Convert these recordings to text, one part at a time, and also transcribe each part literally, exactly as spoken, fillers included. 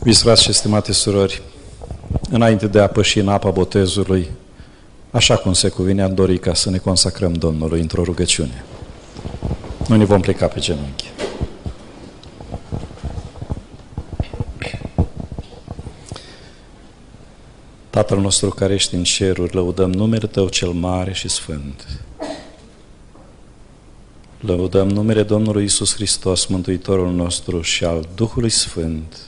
Iubiți frați și stimate surori, înainte de a păși în apa botezului, așa cum se cuvine, am dorit ca să ne consacrăm Domnului într-o rugăciune. Noi ne vom pleca pe genunchi. Tatăl nostru care ești în ceruri, lăudăm numele Tău cel mare și sfânt. Lăudăm numele Domnului Iisus Hristos, Mântuitorul nostru și al Duhului Sfânt,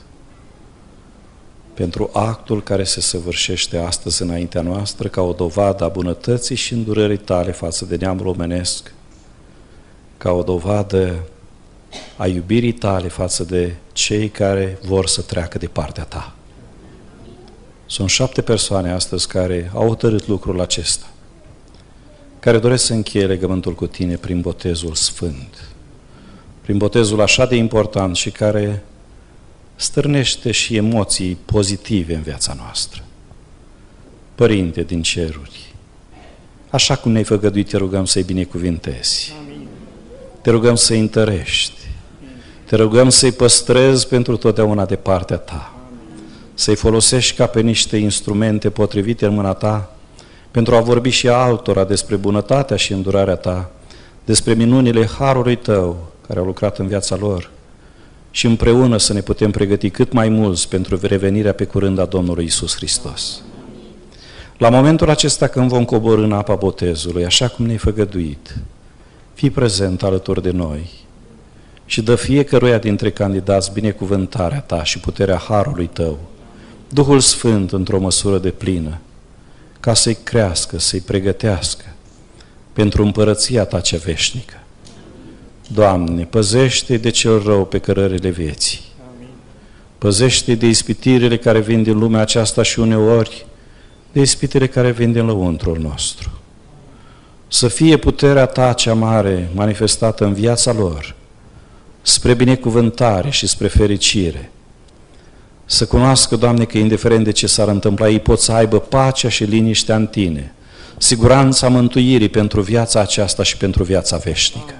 pentru actul care se săvârșește astăzi înaintea noastră ca o dovadă a bunătății și îndurării Tale față de neamul omenesc, ca o dovadă a iubirii Tale față de cei care vor să treacă de partea Ta. Sunt șapte persoane astăzi care au hotărât lucrul acesta, care doresc să încheie legământul cu Tine prin botezul sfânt, prin botezul așa de important și care stârnește și emoții pozitive în viața noastră. Părinte din ceruri, așa cum ne-ai făgăduit, te rugăm să-i binecuvintezi. Amin. Te rugăm să-i întărești. Amin. Te rugăm să-i păstrezi pentru totdeauna de partea Ta. Amin. Să-i folosești ca pe niște instrumente potrivite în mâna Ta pentru a vorbi și altora despre bunătatea și îndurarea Ta, despre minunile harului Tău care au lucrat în viața lor, și împreună să ne putem pregăti cât mai mulți pentru revenirea pe curând a Domnului Iisus Hristos. La momentul acesta când vom coborî în apa botezului, așa cum ne-ai făgăduit, fii prezent alături de noi și dă fiecăruia dintre candidați binecuvântarea Ta și puterea harului Tău, Duhul Sfânt într-o măsură deplină, ca să-i crească, să-i pregătească pentru împărăția Ta cea veșnică. Doamne, păzește de cel rău pe cărările vieții. Amin. Păzește de ispitirile care vin din lumea aceasta și uneori de ispitile care vin din lăuntrul nostru. Să fie puterea Ta cea mare manifestată în viața lor, spre binecuvântare și spre fericire. Să cunoască, Doamne, că indiferent de ce s-ar întâmpla, ei pot să aibă pacea și liniștea în Tine, siguranța mântuirii pentru viața aceasta și pentru viața veșnică.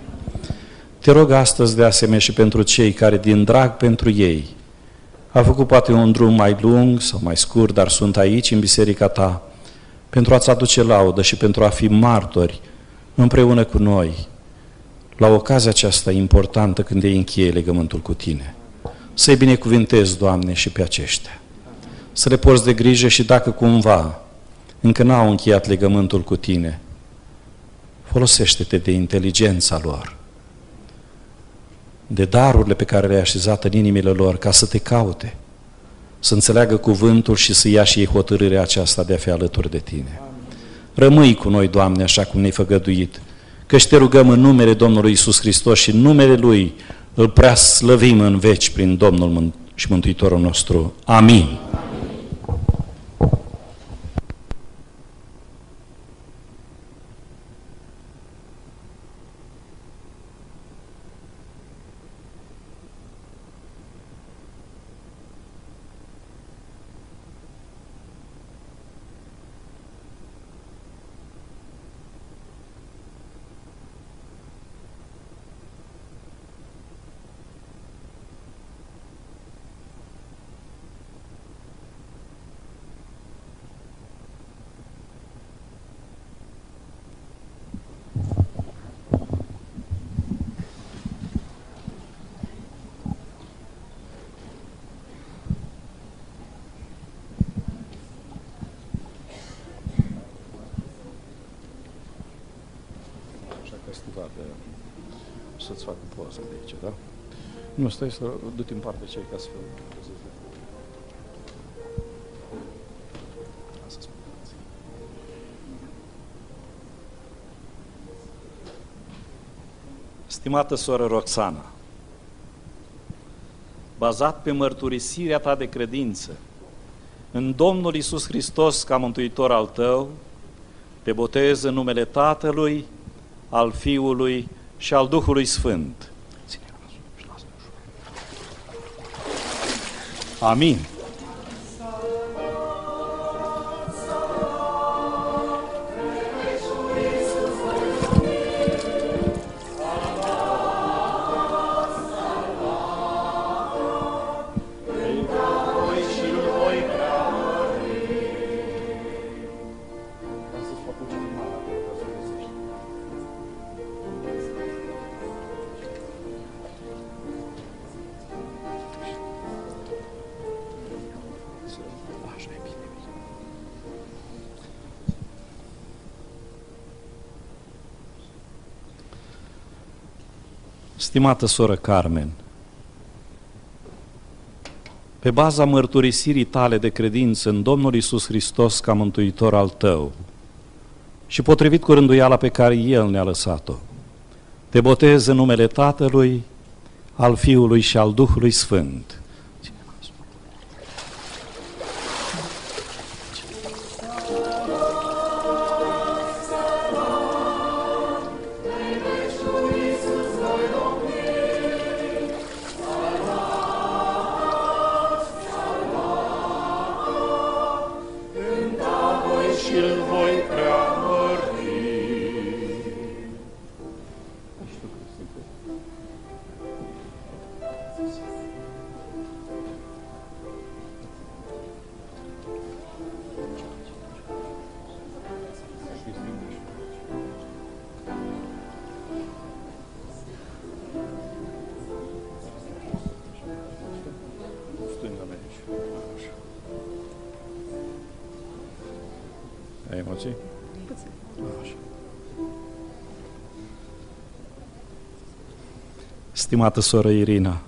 Te rog astăzi de asemenea și pentru cei care din drag pentru ei au făcut poate un drum mai lung sau mai scurt, dar sunt aici în biserica Ta pentru a-Ți aduce laudă și pentru a fi martori împreună cu noi la ocazia aceasta importantă când ei încheie legământul cu Tine. Să-i binecuvintezi, Doamne, și pe aceștia. Să le porți de grijă și dacă cumva încă n-au încheiat legământul cu Tine, folosește-te de inteligența lor, de darurile pe care le-ai așezat în inimile lor, ca să Te caute, să înțeleagă cuvântul și să ia și ei hotărârea aceasta de a fi alături de Tine. Rămâi cu noi, Doamne, așa cum ne-ai făgăduit, căci Te rugăm în numele Domnului Iisus Hristos și în numele Lui îl prea slăvim în veci prin Domnul și Mântuitorul nostru. Amin. Să-ți fac o poză de aici, da? Nu, stai să du-te în partea cei ca să fiu. Stimată soră Roxana, bazat pe mărturisirea ta de credință în Domnul Iisus Hristos ca Mântuitor al tău, te botez în numele Tatălui, al Fiului și al Duhului Sfânt. Amin. Prin Stimată soră Carmen, pe baza mărturisirii tale de credință în Domnul Iisus Hristos ca mântuitor al tău și potrivit cu rânduiala pe care El ne-a lăsat-o, te botez în numele Tatălui, al Fiului și al Duhului Sfânt. Ai emoții? Așa. Stimată soră Irina,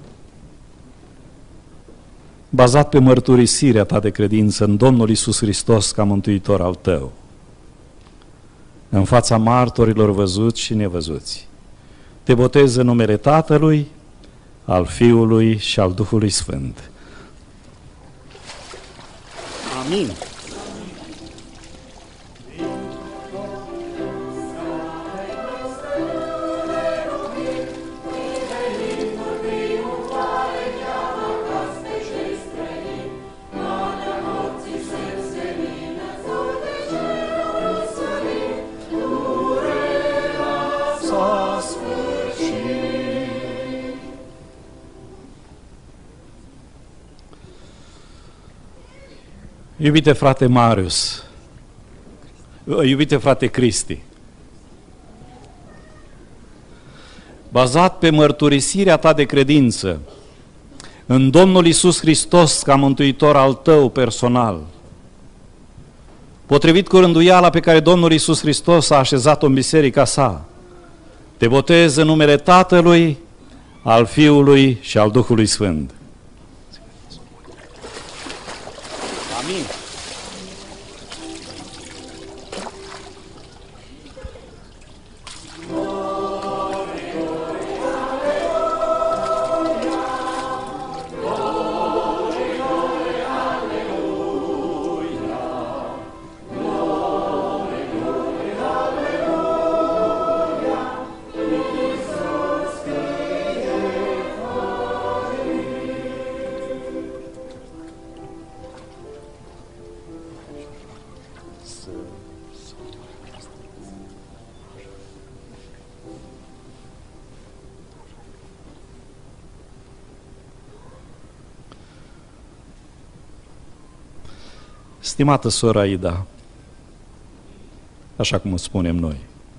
bazat pe mărturisirea ta de credință în Domnul Iisus Hristos ca mântuitor al tău, în fața martorilor văzuți și nevăzuți, te botez în numele Tatălui, al Fiului și al Duhului Sfânt. Amin. Iubite frate Marius, iubite frate Cristi, bazat pe mărturisirea ta de credință în Domnul Iisus Hristos ca mântuitor al tău personal, potrivit cu rânduiala pe care Domnul Iisus Hristos a așezat-o în biserica sa, te botez în numele Tatălui, al Fiului și al Duhului Sfânt. Amin. Stimată soră Aida, așa cum o spunem noi,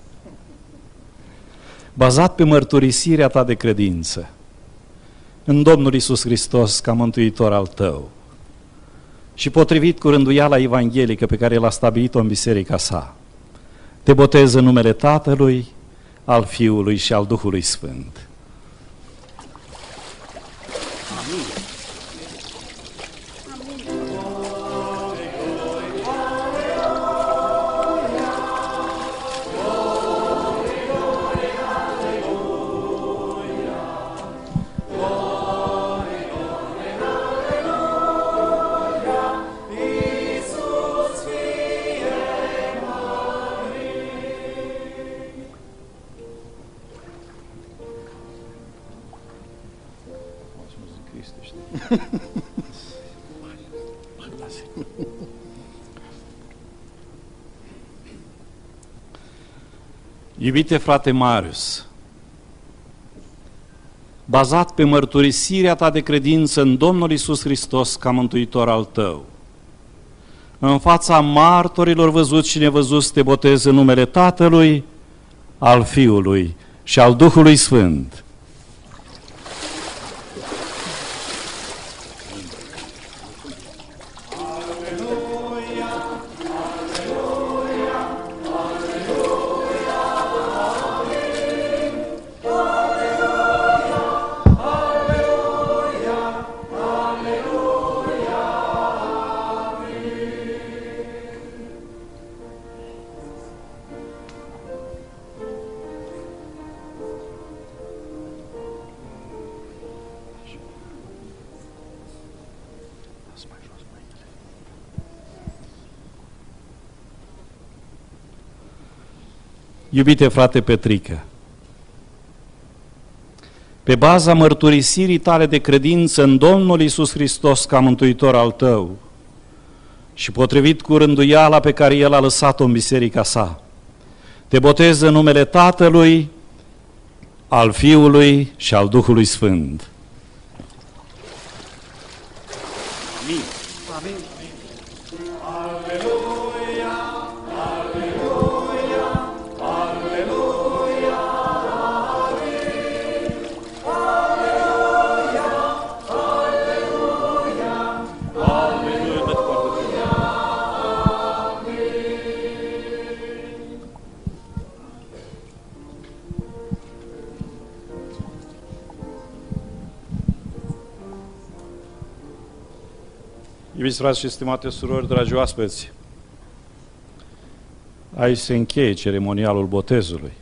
bazat pe mărturisirea ta de credință în Domnul Iisus Hristos ca mântuitor al tău și potrivit cu rânduiala evanghelică pe care El a stabilit-o în biserica sa, te botez în numele Tatălui, al Fiului și al Duhului Sfânt. Amin. Iubite frate Marius, bazat pe mărturisirea ta de credință în Domnul Iisus Hristos ca mântuitor al tău, în fața martorilor văzuți și nevăzuți te botez în numele Tatălui, al Fiului și al Duhului Sfânt. Iubite frate Petrică, pe baza mărturisirii tale de credință în Domnul Iisus Hristos ca mântuitor al tău și potrivit cu rânduiala pe care El a lăsat-o în biserica sa, te botez în numele Tatălui, al Fiului și al Duhului Sfânt. Amin. Amin. Iubiți frați și stimate surori, dragi oaspeți, aici se încheie ceremonialul botezului.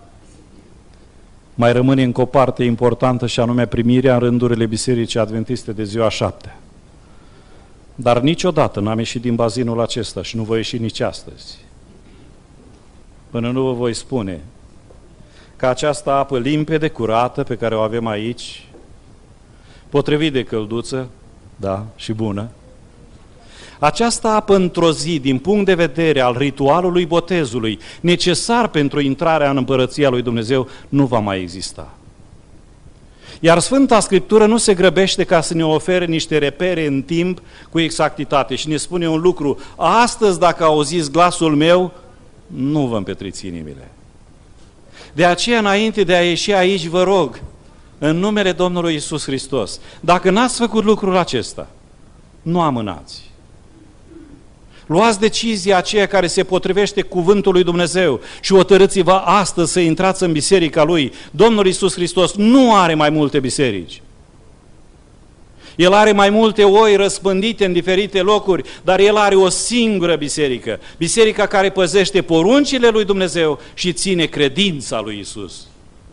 Mai rămâne încă o parte importantă și anume primirea în rândurile Bisericii Adventiste de ziua șaptea. Dar niciodată n-am ieșit din bazinul acesta și nu voi ieși nici astăzi, până nu vă voi spune că această apă limpede, curată, pe care o avem aici, potrivit de călduță, da, și bună, această apă într-o zi, din punct de vedere al ritualului botezului, necesar pentru intrarea în Împărăția lui Dumnezeu, nu va mai exista. Iar Sfânta Scriptură nu se grăbește ca să ne ofere niște repere în timp cu exactitate și ne spune un lucru: astăzi, dacă auziți glasul meu, nu vă împetriți inimile. De aceea, înainte de a ieși aici, vă rog, în numele Domnului Iisus Hristos, dacă n-ați făcut lucrul acesta, nu amânați. Luați decizia aceea care se potrivește cuvântul lui Dumnezeu și hotărâți-vă astăzi să intrați în biserica Lui. Domnul Iisus Hristos nu are mai multe biserici. El are mai multe oi răspândite în diferite locuri, dar El are o singură biserică. Biserica care păzește poruncile lui Dumnezeu și ține credința lui Iisus.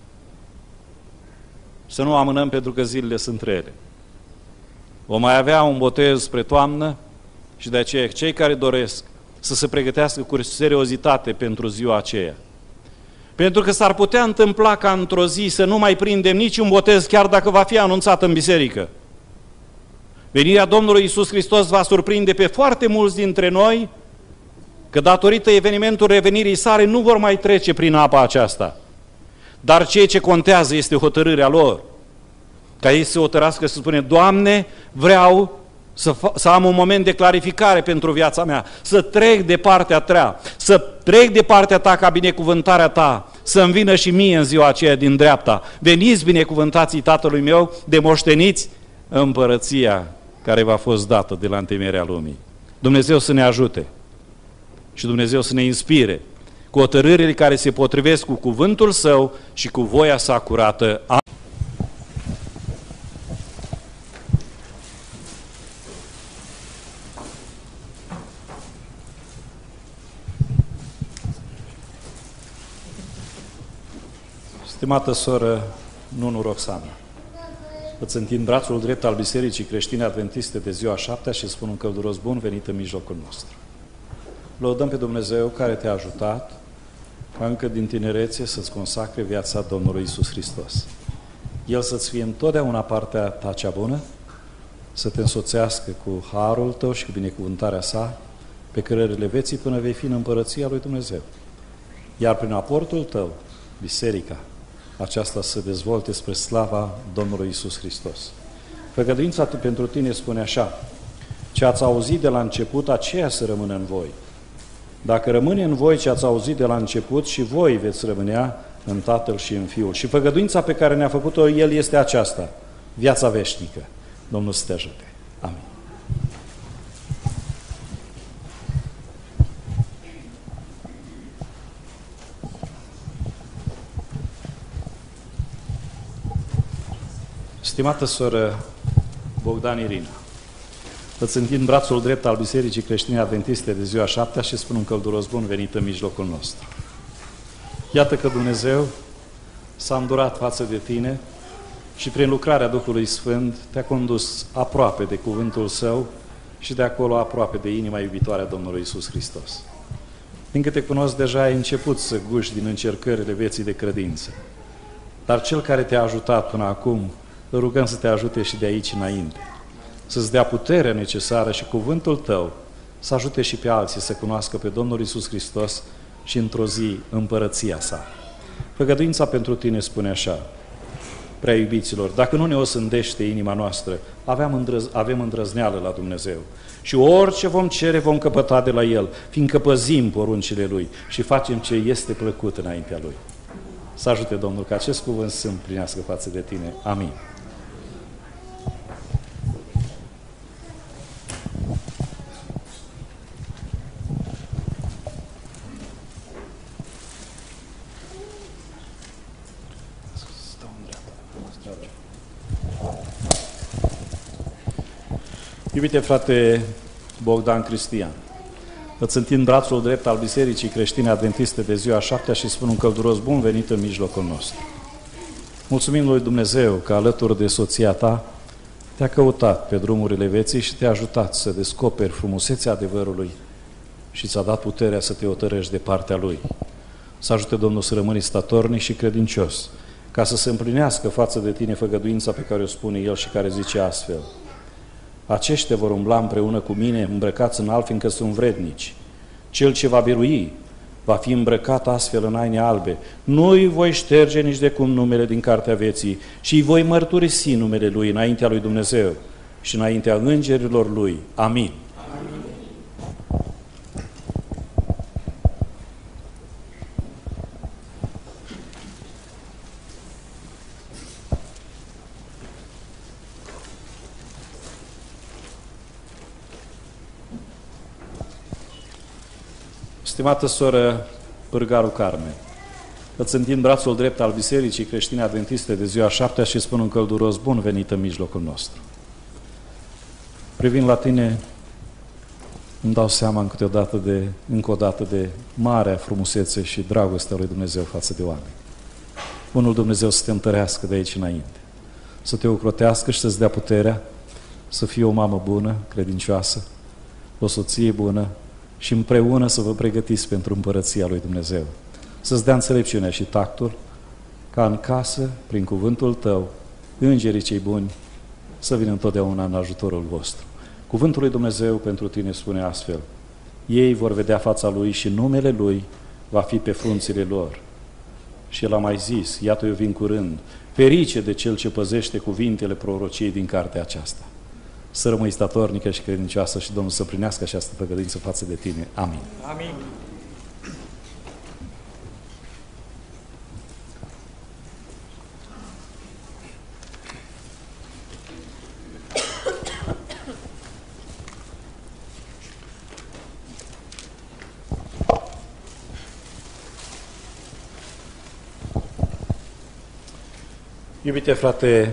Să nu amânăm pentru că zilele sunt rele. Vom mai avea un botez spre toamnă și de aceea cei care doresc să se pregătească cu seriozitate pentru ziua aceea. Pentru că s-ar putea întâmpla ca într-o zi să nu mai prindem niciun botez, chiar dacă va fi anunțat în biserică. Venirea Domnului Iisus Hristos va surprinde pe foarte mulți dintre noi că datorită evenimentului revenirii sale nu vor mai trece prin apa aceasta. Dar ceea ce contează este hotărârea lor. Ca ei să hotărască să spune: Doamne, vreau Să, să am un moment de clarificare pentru viața mea, să trec de partea Ta, să trec de partea Ta ca binecuvântarea Ta, să-mi vină și mie în ziua aceea din dreapta. Veniți, binecuvântații Tatălui meu, de moșteniți împărăția care v-a fost dată de la întemeierea lumii. Dumnezeu să ne ajute și Dumnezeu să ne inspire cu hotărârile care se potrivesc cu cuvântul Său și cu voia Sa curată. Stimată soră Nunu Roxana, îți întind brațul drept al Bisericii Creștine Adventiste de ziua șaptea și spun un călduros bun venit în mijlocul nostru. Lăudăm pe Dumnezeu care te-a ajutat ca încă din tinerețe să-ți consacre viața Domnului Iisus Hristos. El să-ți fie întotdeauna partea ta cea bună, să te însoțească cu harul tău și cu binecuvântarea sa pe cărările vieții până vei fi în Împărăția lui Dumnezeu. Iar prin aportul tău, biserica aceasta să dezvolte spre slava Domnului Iisus Hristos. Făgăduința pentru tine spune așa: ce ați auzit de la început, aceea să rămână în voi. Dacă rămâne în voi ce ați auzit de la început, și voi veți rămânea în Tatăl și în Fiul. Și făgăduința pe care ne-a făcut-o El este aceasta: viața veșnică. Domnul să te ajute. Amin. Stimată soră Bogdan Irina, îți întind brațul drept al Bisericii Creștine Adventiste de ziua șaptea și spun un călduros bun venit în mijlocul nostru. Iată că Dumnezeu s-a îndurat față de tine și prin lucrarea Duhului Sfânt te-a condus aproape de cuvântul Său și de acolo aproape de inima iubitoare a Domnului Iisus Hristos. Din câte cunosc, deja ai început să guși din încercările vieții de credință. Dar Cel care te-a ajutat până acum, îl rugăm să te ajute și de aici înainte. Să-ți dea puterea necesară și cuvântul tău să ajute și pe alții să cunoască pe Domnul Iisus Hristos și într-o zi împărăția sa. Făgăduința pentru tine spune așa: prea iubiților, dacă nu ne osândește inima noastră, avem, îndrăz, avem îndrăzneală la Dumnezeu. Și orice vom cere, vom căpăta de la El, fiindcă păzim poruncile Lui și facem ce este plăcut înaintea Lui. Să ajute Domnul ca acest cuvânt să împlinească față de tine. Amin. Iubite frate Bogdan Cristian, îți întind brațul drept al Bisericii Creștine Adventiste de ziua șaptea și spun un călduros bun venit în mijlocul nostru. Mulțumim lui Dumnezeu că alături de soția ta te-a căutat pe drumurile vieții și te-a ajutat să descoperi frumusețea adevărului și ți-a dat puterea să te hotărăști de partea Lui. Să ajute Domnul să rămâni statornic și credincios, ca să se împlinească față de tine făgăduința pe care o spune El și care zice astfel: aceștia vor umbla împreună cu mine, îmbrăcați în alb, fiindcă sunt vrednici. Cel ce va birui va fi îmbrăcat astfel în haine albe. Nu îi voi șterge nici de cum numele din cartea vieții și îi voi mărturisi numele Lui înaintea lui Dumnezeu și înaintea îngerilor Lui. Amin. Amin. Stimată soră Pârgaru Carmen, îți întind brațul drept al Bisericii Creștine Adventiste de ziua șaptea și spun un călduros bun venit în mijlocul nostru. Privind la tine, îmi dau seama încă o dată de, încă o dată de marea frumusețe și dragostea lui Dumnezeu față de oameni. Bunul Dumnezeu să te întărească de aici înainte, să te ocrotească și să-ți dea puterea să fii o mamă bună, credincioasă, o soție bună, și împreună să vă pregătiți pentru împărăția lui Dumnezeu. Să-ți dea înțelepciunea și tactul, ca în casă, prin cuvântul tău, îngerii cei buni să vină întotdeauna în ajutorul vostru. Cuvântul lui Dumnezeu pentru tine spune astfel: ei vor vedea fața Lui și numele Lui va fi pe frunțile lor. Și El a mai zis: iată eu vin curând, ferice de cel ce păzește cuvintele prorociei din cartea aceasta. Să rămâi statornică și credincioasă și Domnul să prinească această făgăduință față de tine. Amin. Amin. Iubite frate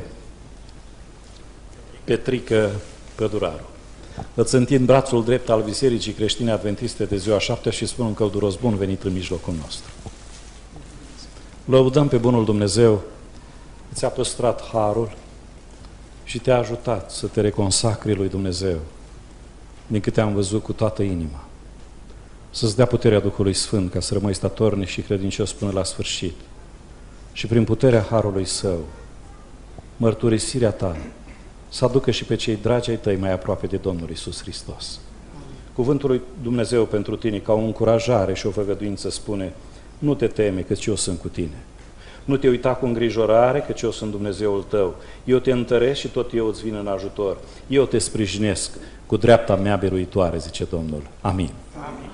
Petrică Păduraru, îți întind brațul drept al Bisericii Creștine Adventiste de ziua șaptea și spun un călduros bun venit în mijlocul nostru. Lăudăm pe bunul Dumnezeu, ți-a păstrat harul și te-a ajutat să te reconsacri lui Dumnezeu, din câte am văzut cu toată inima. Să-ți dea puterea Duhului Sfânt ca să rămâi statornic și credincios până la sfârșit. Și prin puterea harului Său, mărturisirea ta să aducă și pe cei dragi ai tăi mai aproape de Domnul Iisus Hristos. Cuvântul lui Dumnezeu pentru tine, ca o încurajare și o făgăduință, spune: nu te teme, căci eu sunt cu tine. Nu te uita cu îngrijorare, căci eu sunt Dumnezeul tău. Eu te întăresc și tot eu îți vin în ajutor. Eu te sprijinesc cu dreapta mea biruitoare, zice Domnul. Amin. Amin.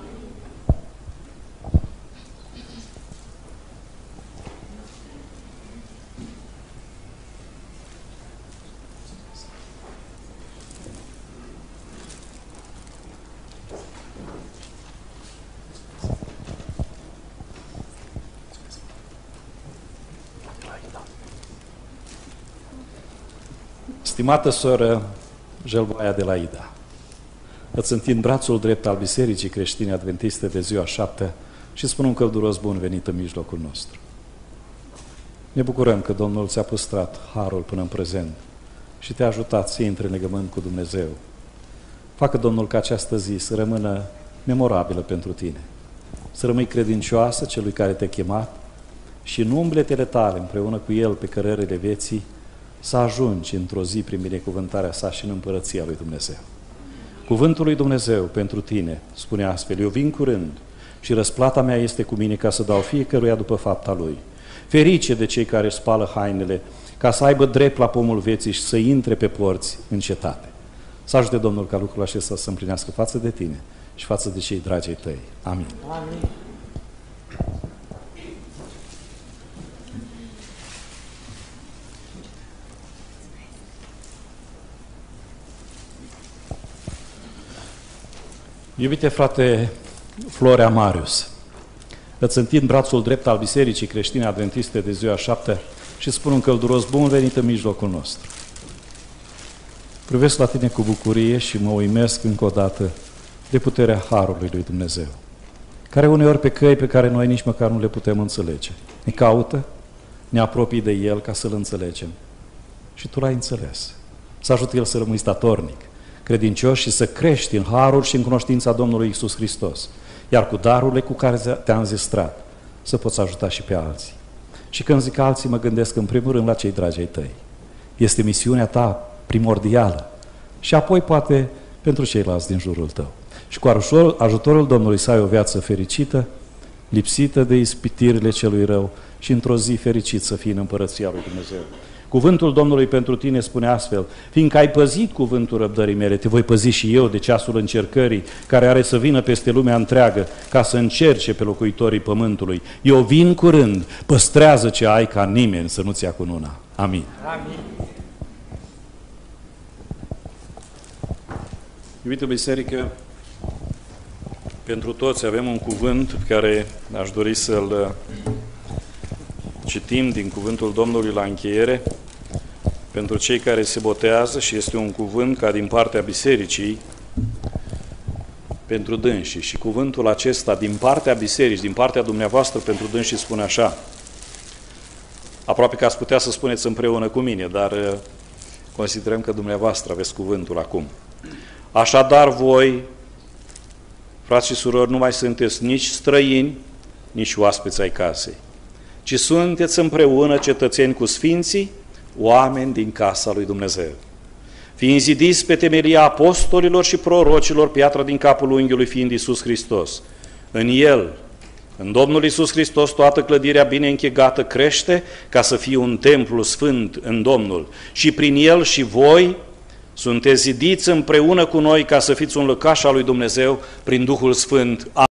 Stimată soră Jelboaia de la Ida, îți întind brațul drept al Bisericii Creștine Adventiste de ziua șaptea și spun un călduros bun venit în mijlocul nostru. Ne bucurăm că Domnul ți-a păstrat harul până în prezent și te-a ajutat să intri în legământ cu Dumnezeu. Facă Domnul ca această zi să rămână memorabilă pentru tine. să rămâi credincioasă celui care te-a chemat și în umbletele tale, împreună cu El pe cărările vieții, să ajungi într-o zi prin binecuvântarea sa și în împărăția lui Dumnezeu. Cuvântul lui Dumnezeu pentru tine spune astfel: eu vin curând și răsplata mea este cu mine ca să dau fiecăruia după fapta lui. Ferice de cei care își spală hainele, ca să aibă drept la pomul vieții și să intre pe porți în cetate. Să ajute Domnul ca lucrul acesta să se împlinească față de tine și față de cei dragii tăi. Amin. Amin. Iubite frate Florea Marius, îți întind brațul drept al Bisericii Creștine Adventiste de ziua șaptea și spun un călduros bun venit în mijlocul nostru. Privesc la tine cu bucurie și mă uimesc încă o dată de puterea Harului lui Dumnezeu, care uneori pe căi pe care noi nici măcar nu le putem înțelege. Ne caută, ne apropii de El ca să-L înțelegem. Și tu l-ai înțeles. Să ajute El să rămâi statornic, credincios și să crești în harul și în cunoștința Domnului Iisus Hristos, iar cu darurile cu care te-a înzestrat să poți ajuta și pe alții. Și când zic alții, mă gândesc în primul rând la cei dragi ai tăi. Este misiunea ta primordială și apoi poate pentru ceilalți din jurul tău. Și cu ajutorul Domnului să ai o viață fericită, lipsită de ispitirile celui rău și într-o zi fericit să fii în împărăția lui Dumnezeu. Cuvântul Domnului pentru tine spune astfel: fiindcă ai păzit cuvântul răbdării mele, te voi păzi și eu de ceasul încercării care are să vină peste lumea întreagă ca să încerce pe locuitorii pământului. Eu vin curând, păstrează ce ai ca nimeni să nu-ți ia cununa. Amin. Amin. Iubită biserică, pentru toți avem un cuvânt pe care aș dori să-l citim din cuvântul Domnului la încheiere, pentru cei care se botează, și este un cuvânt ca din partea bisericii pentru dânsii. Și cuvântul acesta din partea bisericii, din partea dumneavoastră pentru dânsii spune așa. Aproape că ați putea să spuneți împreună cu mine, dar considerăm că dumneavoastră aveți cuvântul acum. Așadar voi, frați și surori, nu mai sunteți nici străini, nici oaspeți ai casei, ci sunteți împreună cetățeni cu sfinții, oameni din casa lui Dumnezeu. Fiind zidiți pe temelia apostolilor și prorocilor, piatra din capul unghiului fiind Iisus Hristos. În El, în Domnul Iisus Hristos, toată clădirea bine închegată crește ca să fie un templu sfânt în Domnul. Și prin El și voi sunteți zidiți împreună cu noi ca să fiți un lăcaș al lui Dumnezeu prin Duhul Sfânt.